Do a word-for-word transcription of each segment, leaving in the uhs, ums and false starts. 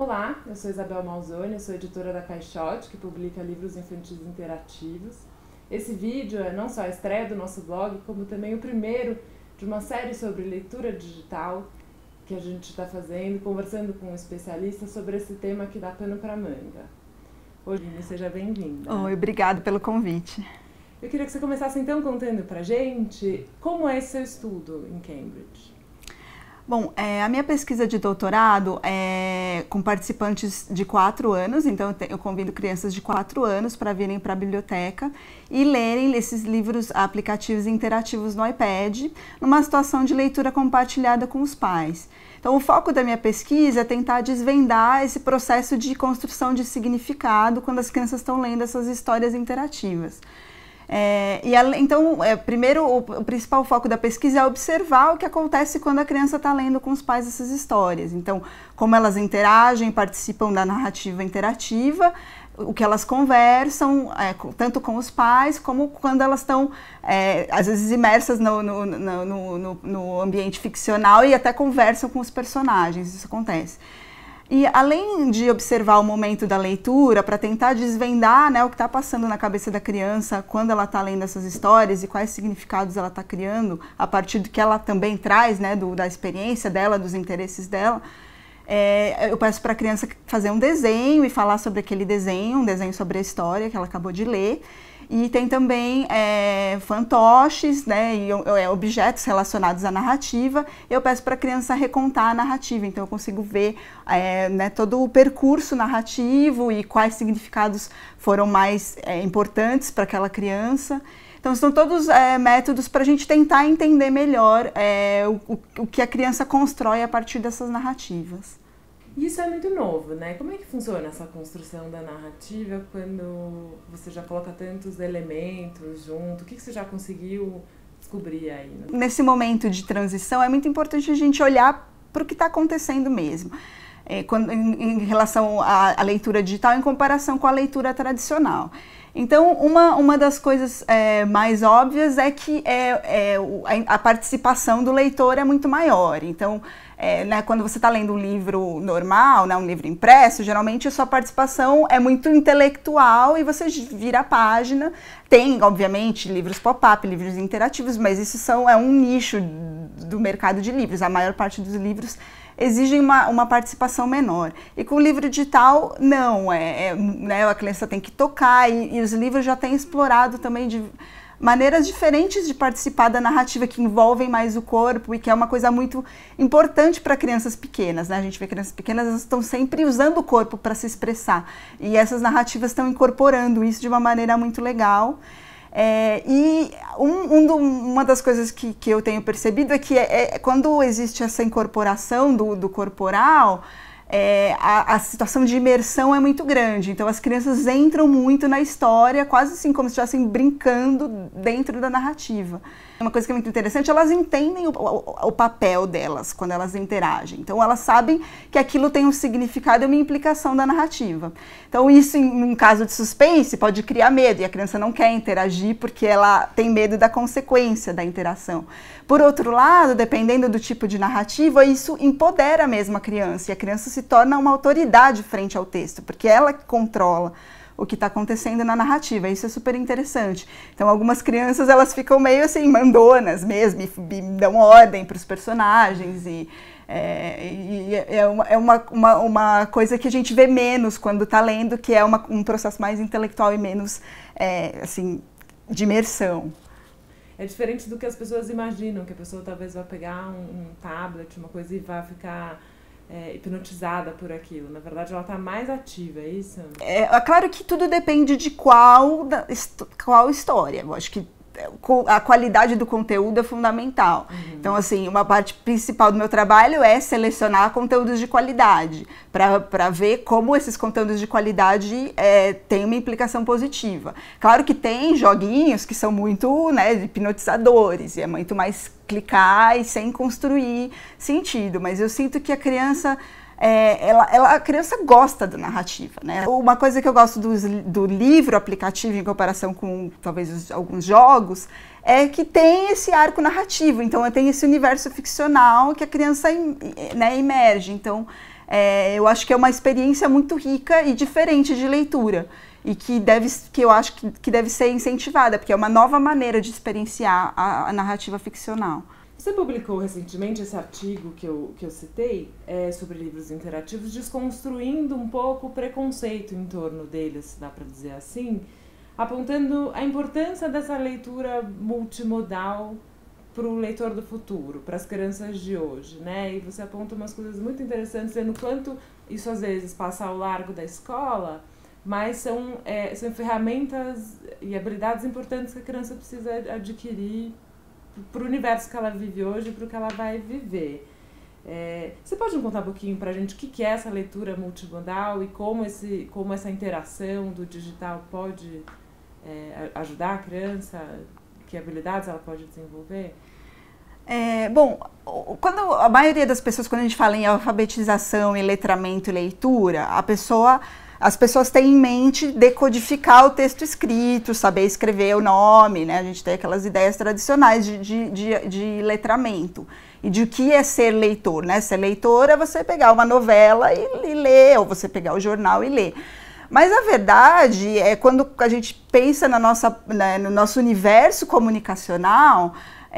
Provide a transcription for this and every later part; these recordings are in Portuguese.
Olá, eu sou Isabel Malzoni, eu sou editora da Caixote, que publica livros infantis interativos. Esse vídeo é não só a estreia do nosso blog, como também o primeiro de uma série sobre leitura digital que a gente está fazendo, conversando com um especialista sobre esse tema que dá pano para manga. Hoje, seja bem-vinda. Oi, obrigada pelo convite. Eu queria que você começasse então contando pra gente como é esse seu estudo em Cambridge. Bom, é, a minha pesquisa de doutorado é com participantes de quatro anos, então eu, te, eu convido crianças de quatro anos para virem para a biblioteca e lerem esses livros aplicativos interativos no iPad, numa situação de leitura compartilhada com os pais. Então, o foco da minha pesquisa é tentar desvendar esse processo de construção de significado quando as crianças estão lendo essas histórias interativas. É, e a, então, é, primeiro, o, o principal foco da pesquisa é observar o que acontece quando a criança está lendo com os pais essas histórias. Então, como elas interagem, participam da narrativa interativa, o que elas conversam, é, tanto com os pais, como quando elas estão, é, às vezes, imersas no, no, no, no, no ambiente ficcional e até conversam com os personagens, isso acontece. E além de observar o momento da leitura, para tentar desvendar, né, o que está passando na cabeça da criança quando ela está lendo essas histórias e quais significados ela está criando, a partir do que ela também traz, né, do, da experiência dela, dos interesses dela, é, eu peço para a criança fazer um desenho e falar sobre aquele desenho, um desenho sobre a história que ela acabou de ler. E tem também é, fantoches, né, e é, objetos relacionados à narrativa. Eu peço para a criança recontar a narrativa, então eu consigo ver é, né, todo o percurso narrativo e quais significados foram mais é, importantes para aquela criança. Então, são todos é, métodos para a gente tentar entender melhor é, o, o que a criança constrói a partir dessas narrativas. Isso é muito novo, né? Como é que funciona essa construção da narrativa quando você já coloca tantos elementos junto? O que você já conseguiu descobrir aí? Né? Nesse momento de transição, é muito importante a gente olhar para o que está acontecendo mesmo. É, quando, em, em relação à, à leitura digital, em comparação com a leitura tradicional. Então, uma, uma das coisas é, mais óbvias é que é, é, a participação do leitor é muito maior. Então, é, né, quando você está lendo um livro normal, né, um livro impresso, geralmente a sua participação é muito intelectual e você vira a página. Tem, obviamente, livros pop-up, livros interativos, mas isso são, é um nicho do mercado de livros. A maior parte dos livros exigem uma, uma participação menor. E com o livro digital, não. É, é, né, a criança tem que tocar e, e os livros já têm explorado também de maneiras diferentes de participar da narrativa, que envolvem mais o corpo e que é uma coisa muito importante para crianças pequenas, né? A gente vê crianças pequenas, elas estão sempre usando o corpo para se expressar. E essas narrativas estão incorporando isso de uma maneira muito legal. É, e um, um do, uma das coisas que, que eu tenho percebido é que é, é, quando existe essa incorporação do, do corporal, é, a, a situação de imersão é muito grande. Então as crianças entram muito na história, quase assim como se estivessem brincando dentro da narrativa. Uma coisa que é muito interessante, elas entendem o, o, o papel delas quando elas interagem. Então elas sabem que aquilo tem um significado e uma implicação da narrativa. Então isso, em um caso de suspense, pode criar medo e a criança não quer interagir porque ela tem medo da consequência da interação. Por outro lado, dependendo do tipo de narrativa, isso empodera mesmo a criança e a criança se torna uma autoridade frente ao texto, porque ela que controla o que está acontecendo na narrativa. Isso é super interessante. Então, algumas crianças, elas ficam meio assim, mandonas mesmo, e, e dão ordem para os personagens, e, é, e é, uma, é uma, uma, uma coisa que a gente vê menos quando está lendo, que é uma, um processo mais intelectual e menos, é, assim, de imersão. É diferente do que as pessoas imaginam, que a pessoa talvez vá pegar um, um tablet, uma coisa, e vá ficar É, hipnotizada por aquilo. Na verdade, ela está mais ativa, é isso? É, é claro que tudo depende de qual, da, qual história. Eu acho que a qualidade do conteúdo é fundamental. Uhum. Então, assim, uma parte principal do meu trabalho é selecionar conteúdos de qualidade, para ver como esses conteúdos de qualidade é, têm uma implicação positiva. Claro que tem joguinhos que são muito, né, hipnotizadores, e é muito mais clicar e sem construir sentido, mas eu sinto que a criança... É, ela, ela, a criança gosta da narrativa, né? Uma coisa que eu gosto do, do livro aplicativo em comparação com talvez os, alguns jogos é que tem esse arco narrativo, então tem esse universo ficcional que a criança, né, emerge. Então é, eu acho que é uma experiência muito rica e diferente de leitura. E que, deve, que eu acho que, que deve ser incentivada, porque é uma nova maneira de experienciar a, a narrativa ficcional. Você publicou recentemente esse artigo que eu, que eu citei, é, sobre livros interativos, desconstruindo um pouco o preconceito em torno deles, se dá para dizer assim, apontando a importância dessa leitura multimodal para o leitor do futuro, para as crianças de hoje, né? E você aponta umas coisas muito interessantes, dizendo quanto isso às vezes passa ao largo da escola, mas são, é, são ferramentas e habilidades importantes que a criança precisa adquirir para o universo que ela vive hoje e para o que ela vai viver. É, você pode me contar um pouquinho para a gente o que, que é essa leitura multimodal e como, esse, como essa interação do digital pode é, ajudar a criança, que habilidades ela pode desenvolver? É, bom, quando a maioria das pessoas, quando a gente fala em alfabetização, em letramento e leitura, a pessoa... As pessoas têm em mente decodificar o texto escrito, saber escrever o nome, né? A gente tem aquelas ideias tradicionais de, de, de, de letramento. E de o que é ser leitor, né? Ser leitor é você pegar uma novela e, e ler, ou você pegar o jornal e ler. Mas a verdade é quando a gente pensa na nossa, né, no nosso universo comunicacional,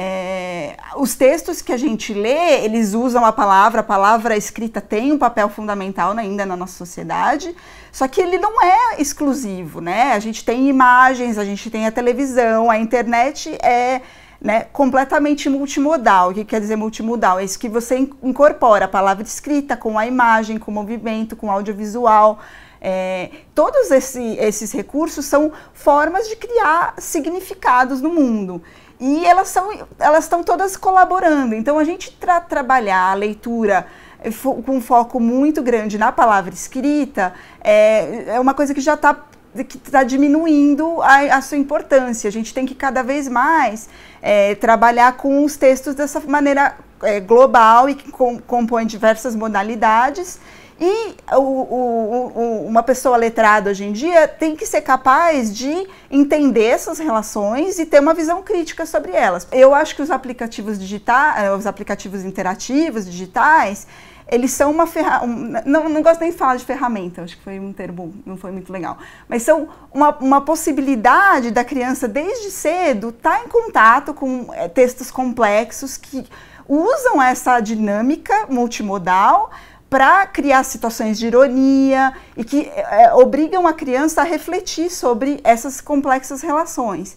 é, os textos que a gente lê, eles usam a palavra, a palavra escrita tem um papel fundamental ainda na nossa sociedade, só que ele não é exclusivo, né? A gente tem imagens, a gente tem a televisão, a internet é, né, completamente multimodal. O que quer dizer multimodal? É isso que você incorpora a palavra escrita com a imagem, com o movimento, com o audiovisual. É, todos esse, esses recursos são formas de criar significados no mundo. E elas são, elas estão todas colaborando. Então, a gente tra trabalhar a leitura com um foco muito grande na palavra escrita é, é uma coisa que já está que tá diminuindo a, a sua importância. A gente tem que cada vez mais é, trabalhar com os textos dessa maneira é, global e que com, compõe diversas modalidades. E o, o, o, uma pessoa letrada hoje em dia tem que ser capaz de entender essas relações e ter uma visão crítica sobre elas. Eu acho que os aplicativos digitais, os aplicativos interativos digitais, eles são uma ferramenta, não, não gosto nem de falar de ferramenta, acho que foi um termo, não foi muito legal, mas são uma, uma possibilidade da criança desde cedo estar em contato com é, textos complexos que usam essa dinâmica multimodal para criar situações de ironia e que é, obrigam a criança a refletir sobre essas complexas relações.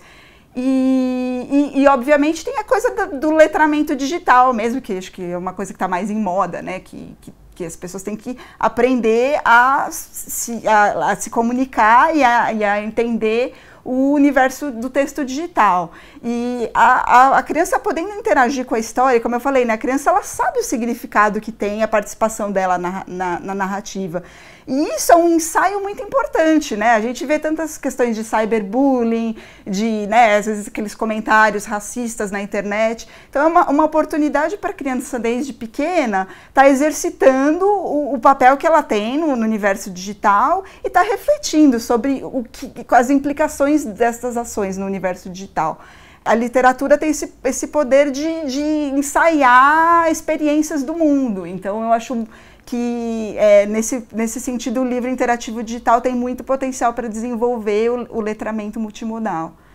E, e, e obviamente, tem a coisa do, do letramento digital mesmo, que acho que é uma coisa que está mais em moda, né? Que, que, que as pessoas têm que aprender a se, a, a se comunicar e a, e a entender o universo do texto digital. E a, a, a criança podendo interagir com a história, como eu falei, né, a criança ela sabe o significado que tem a participação dela na, na, na narrativa. E isso é um ensaio muito importante, né? A gente vê tantas questões de cyberbullying, de, né, às vezes aqueles comentários racistas na internet. Então é uma, uma oportunidade para a criança desde pequena estar tá exercitando o, o papel que ela tem no, no universo digital e estar tá refletindo sobre o que, as implicações dessas ações no universo digital. A literatura tem esse, esse poder de, de ensaiar experiências do mundo, então eu acho que é, nesse, nesse sentido o livro interativo digital tem muito potencial para desenvolver o, o letramento multimodal.